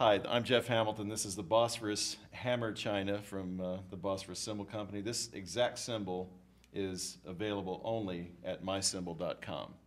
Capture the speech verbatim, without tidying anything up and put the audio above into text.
Hi, I'm Jeff Hamilton. This is the Bosphorus hammer china from uh, the Bosphorus Cymbal Company. This exact cymbal is available only at my cymbal dot com.